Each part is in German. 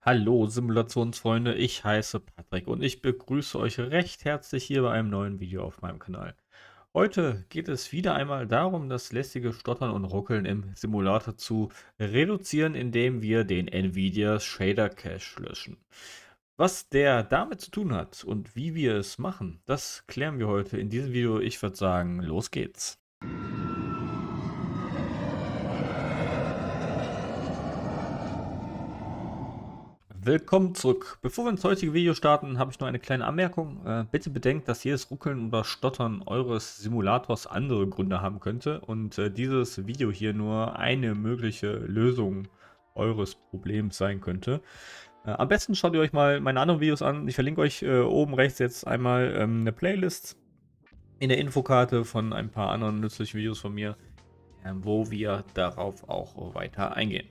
Hallo Simulationsfreunde, ich heiße Patrick und ich begrüße euch recht herzlich hier bei einem neuen Video auf meinem Kanal. Heute geht es wieder einmal darum, das lästige Stottern und Ruckeln im Simulator zu reduzieren, indem wir den Nvidia Shader Cache löschen. Was der damit zu tun hat und wie wir es machen, das klären wir heute in diesem Video. Ich würde sagen, los geht's. Willkommen zurück. Bevor wir ins heutige Video starten, habe ich noch eine kleine Anmerkung. Bitte bedenkt, dass jedes Ruckeln oder Stottern eures Simulators andere Gründe haben könnte und dieses Video hier nur eine mögliche Lösung eures Problems sein könnte. Am besten schaut ihr euch mal meine anderen Videos an. Ich verlinke euch oben rechts jetzt einmal eine Playlist in der Infokarte von ein paar anderen nützlichen Videos von mir, wo wir darauf auch weiter eingehen.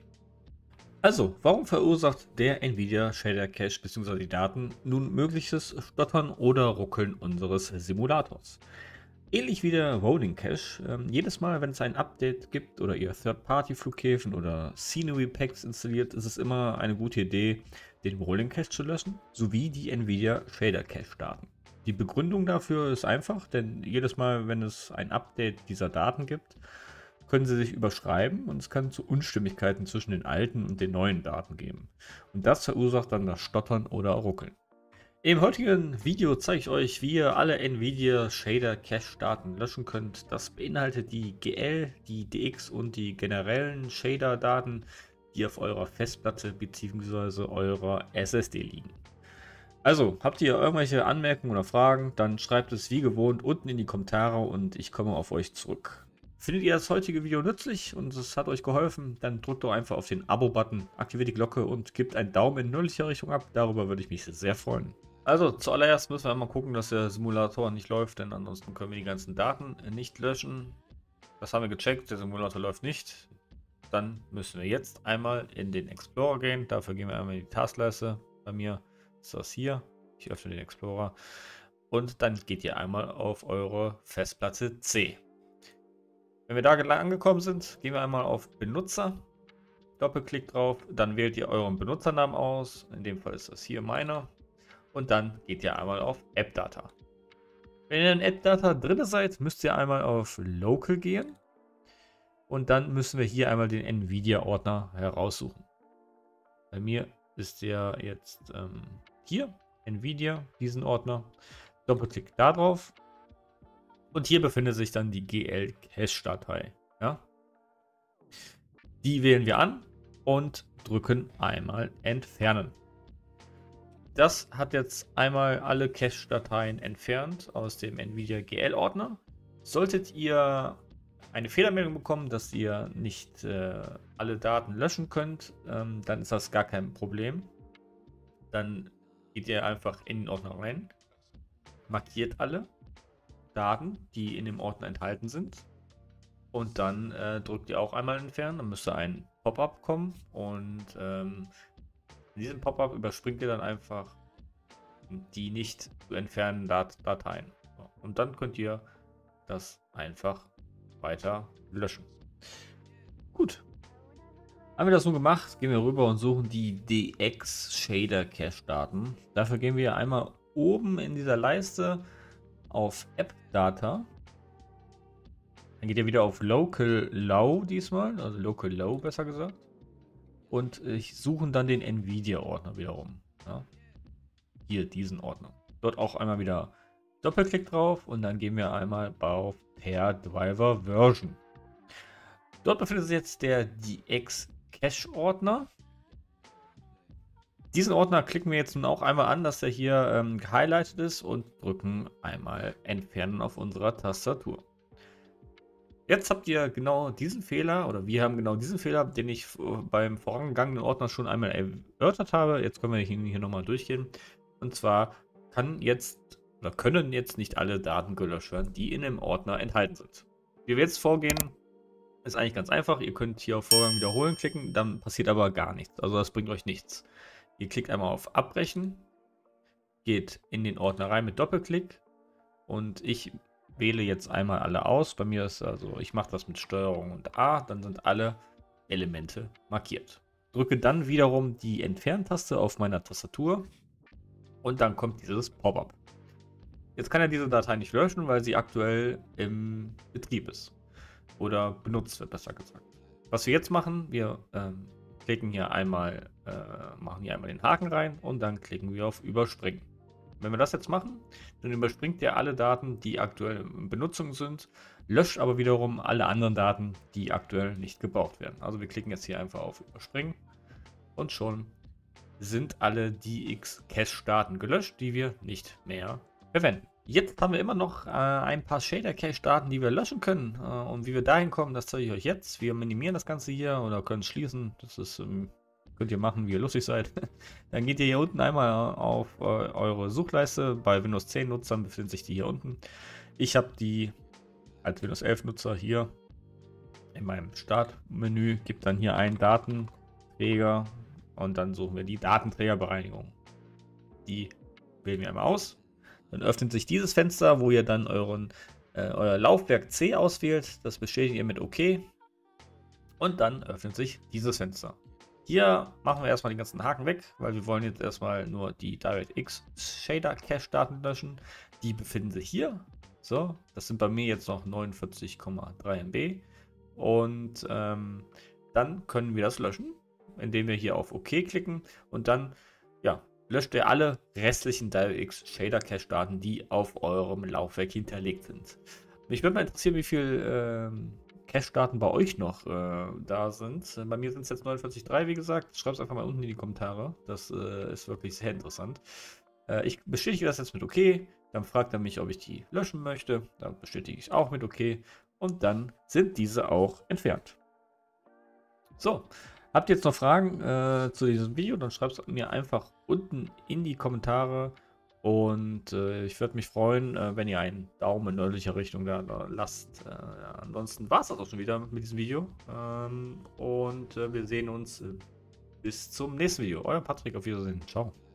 Also, warum verursacht der Nvidia Shader Cache bzw. die Daten nun mögliches Stottern oder Ruckeln unseres Simulators? Ähnlich wie der Rolling Cache, jedes Mal, wenn es ein Update gibt oder ihr Third-Party-Flughäfen oder Scenery Packs installiert, ist es immer eine gute Idee, den Rolling Cache zu löschen, sowie die Nvidia Shader Cache Daten. Die Begründung dafür ist einfach, denn jedes Mal, wenn es ein Update dieser Daten gibt, können sie sich überschreiben und es kann zu Unstimmigkeiten zwischen den alten und den neuen Daten geben. Und das verursacht dann das Stottern oder Ruckeln. Im heutigen Video zeige ich euch, wie ihr alle Nvidia Shader Cache Daten löschen könnt. Das beinhaltet die GL, die DX und die generellen Shader Daten, die auf eurer Festplatte bzw. eurer SSD liegen. Also, habt ihr irgendwelche Anmerkungen oder Fragen, dann schreibt es wie gewohnt unten in die Kommentare und ich komme auf euch zurück. Findet ihr das heutige Video nützlich und es hat euch geholfen, dann drückt doch einfach auf den Abo-Button, aktiviert die Glocke und gebt einen Daumen in nördlicher Richtung ab. Darüber würde ich mich sehr freuen. Also zuallererst müssen wir einmal gucken, dass der Simulator nicht läuft, denn ansonsten können wir die ganzen Daten nicht löschen. Das haben wir gecheckt, der Simulator läuft nicht. Dann müssen wir jetzt einmal in den Explorer gehen. Dafür gehen wir einmal in die Taskleiste. Bei mir ist das hier. Ich öffne den Explorer. Und dann geht ihr einmal auf eure Festplatte C. Wenn wir da angekommen sind, gehen wir einmal auf Benutzer, Doppelklick drauf, dann wählt ihr euren Benutzernamen aus, in dem Fall ist das hier meiner, und dann geht ihr einmal auf AppData. Wenn ihr in AppData drin seid, müsst ihr einmal auf Local gehen und dann müssen wir hier einmal den Nvidia-Ordner heraussuchen. Bei mir ist der jetzt hier, Nvidia, diesen Ordner, Doppelklick da drauf. Und hier befindet sich dann die GL-Cache-Datei. Ja? Die wählen wir an und drücken einmal Entfernen. Das hat jetzt einmal alle Cache-Dateien entfernt aus dem Nvidia GL-Ordner. Solltet ihr eine Fehlermeldung bekommen, dass ihr nicht alle Daten löschen könnt, dann ist das gar kein Problem. Dann geht ihr einfach in den Ordner rein, markiert alle Daten, die in dem Ordner enthalten sind. Und dann drückt ihr auch einmal entfernen. Dann müsste ein Pop-up kommen. Und in diesem Pop-up überspringt ihr dann einfach die nicht zu entfernenden Dateien. Und dann könnt ihr das einfach weiter löschen. Gut. Haben wir das nun gemacht, gehen wir rüber und suchen die DX Shader Cache Daten. Dafür gehen wir einmal oben in dieser Leiste auf AppData. Dann geht ihr wieder auf Local Low diesmal, also Local Low besser gesagt. Und ich suche dann den Nvidia-Ordner wiederum. Ja. Hier, diesen Ordner. Dort auch einmal wieder Doppelklick drauf und dann gehen wir einmal auf Per Driver Version. Dort befindet sich jetzt der DX Cache Ordner. Diesen Ordner klicken wir jetzt nun auch einmal an, dass er hier gehighlightet ist und drücken einmal Entfernen auf unserer Tastatur. Jetzt habt ihr genau diesen Fehler, oder wir haben genau diesen Fehler, den ich beim vorangegangenen Ordner schon einmal erörtert habe. Jetzt können wir ihn hier nochmal durchgehen. Und zwar können jetzt nicht alle Daten gelöscht werden, die in dem Ordner enthalten sind. Wie wir jetzt vorgehen, ist eigentlich ganz einfach. Ihr könnt hier auf Vorgang wiederholen klicken, dann passiert aber gar nichts. Also das bringt euch nichts. Ihr klickt einmal auf Abbrechen, geht in den Ordner rein mit Doppelklick und ich wähle jetzt einmal alle aus. Bei mir ist also, ich mache das mit Steuerung und A, dann sind alle Elemente markiert. drücke dann wiederum die Entfernen-Taste auf meiner Tastatur und dann kommt dieses Pop-up. Jetzt kann er diese Datei nicht löschen, weil sie aktuell im Betrieb ist. Oder benutzt wird, besser gesagt. Was wir jetzt machen, wir klicken hier einmal, machen hier einmal den Haken rein und dann klicken wir auf Überspringen. Wenn wir das jetzt machen, dann überspringt er alle Daten, die aktuell in Benutzung sind, löscht aber wiederum alle anderen Daten, die aktuell nicht gebraucht werden. Also wir klicken jetzt hier einfach auf Überspringen und schon sind alle DX-Cache-Daten gelöscht, die wir nicht mehr verwenden. Jetzt haben wir immer noch ein paar Shader-Cache-Daten, die wir löschen können. Und wie wir dahin kommen, das zeige ich euch jetzt. Wir minimieren das Ganze hier oder können es schließen. Das ist, könnt ihr machen, wie ihr lustig seid. Dann geht ihr hier unten einmal auf eure Suchleiste. Bei Windows 10 Nutzern befindet sich die hier unten. Ich habe die als Windows 11 Nutzer hier in meinem Startmenü. Gibt dann hier einen Datenträger und dann suchen wir die Datenträgerbereinigung. Die wählen wir einmal aus. Dann öffnet sich dieses Fenster, wo ihr dann euer Laufwerk C auswählt. Das bestätigt ihr mit OK. Und dann öffnet sich dieses Fenster. Hier machen wir erstmal den ganzen Haken weg, weil wir wollen jetzt erstmal nur die DirectX Shader Cache Daten löschen. Die befinden sich hier. So, das sind bei mir jetzt noch 49,3 MB. Und dann können wir das löschen, indem wir hier auf OK klicken und dann, ja, löscht ihr alle restlichen DirectX Shader Cache Daten, die auf eurem Laufwerk hinterlegt sind. Mich würde mal interessieren, wie viel Cache Daten bei euch noch da sind. Bei mir sind es jetzt 49,3, wie gesagt. Schreibt es einfach mal unten in die Kommentare. Das ist wirklich sehr interessant. Ich bestätige das jetzt mit OK. Dann fragt er mich, ob ich die löschen möchte. Dann bestätige ich auch mit OK. Und dann sind diese auch entfernt. So. Habt ihr jetzt noch Fragen zu diesem Video, dann schreibt es mir einfach unten in die Kommentare. Und ich würde mich freuen, wenn ihr einen Daumen in nördlicher Richtung da lasst. Ja, ansonsten war es das auch schon wieder mit diesem Video. Und wir sehen uns bis zum nächsten Video. Euer Patrick, auf Wiedersehen. Ciao.